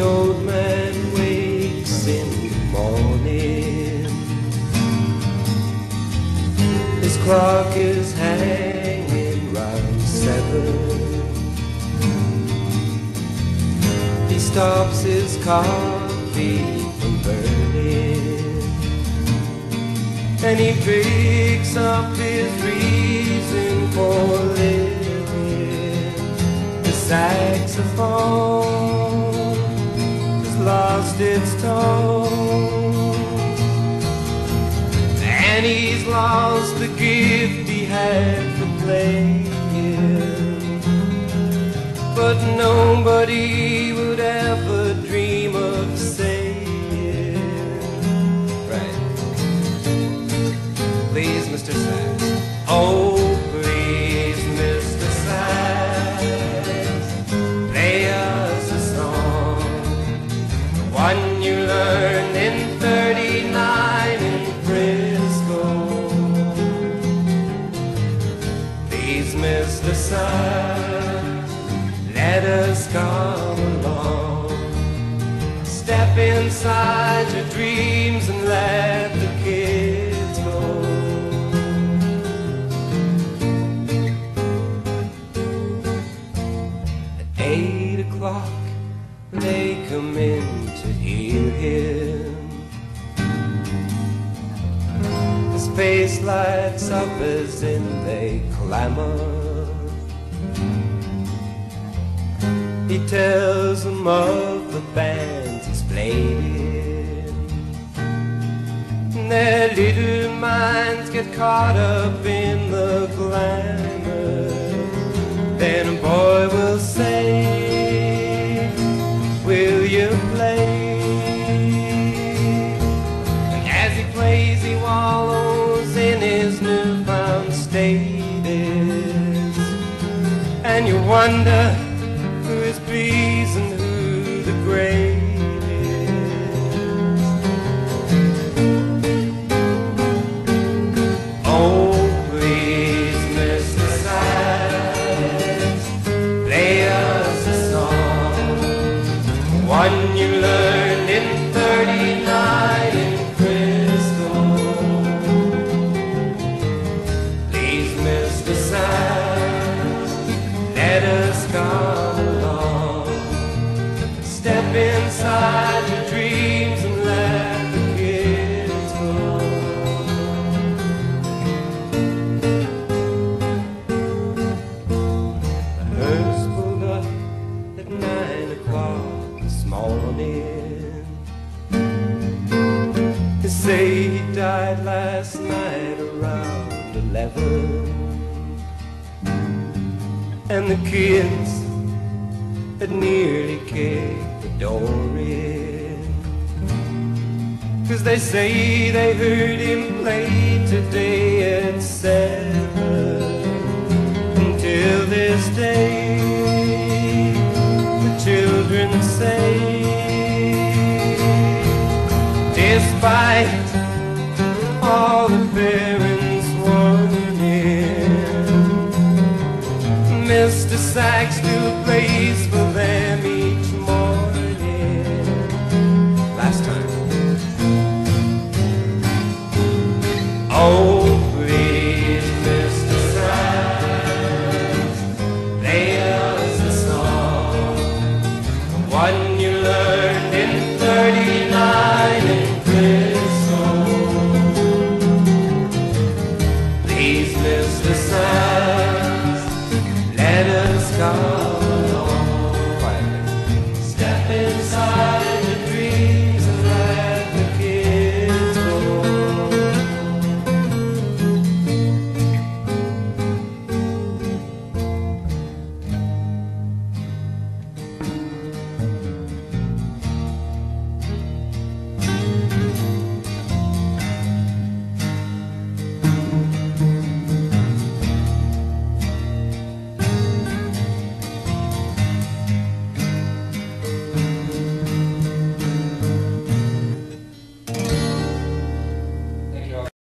old man wakes in the morning, his clock is hanging round 7. He stops his coffee from burning, and he picks up his reason for living. The saxophone has lost its tone, and he's lost the gift he had for playing. But nobody would ever dream of saying, right, please, Mr. Sax, oh, please, Mr. Sax, play us a song, the one you learned in 39 in Frisco. Please, Mr. Sax, let us come along, step inside your dreams and let the kids go. At 8 o'clock they come in to hear him. His face lights up as in they clamor. He tells them of the bands he's played in, and their little minds get caught up in the glamour. Then a boy will say, will you play? And as he plays he wallows in his newfound status, and you wonder who is pleased and who the great is. Oh, please, Mr. Sax, play us a song, one you learned in 39 in Frisco. Please, Mr. Sax, let us come, step inside your dreams and let the kids go. The hearse pulled up at 9 o'clock this morning. They say he died last night around 11, and the kids had nearly kicked the door in, 'cause they say they heard him play today at 7. Until this day, the children say, despite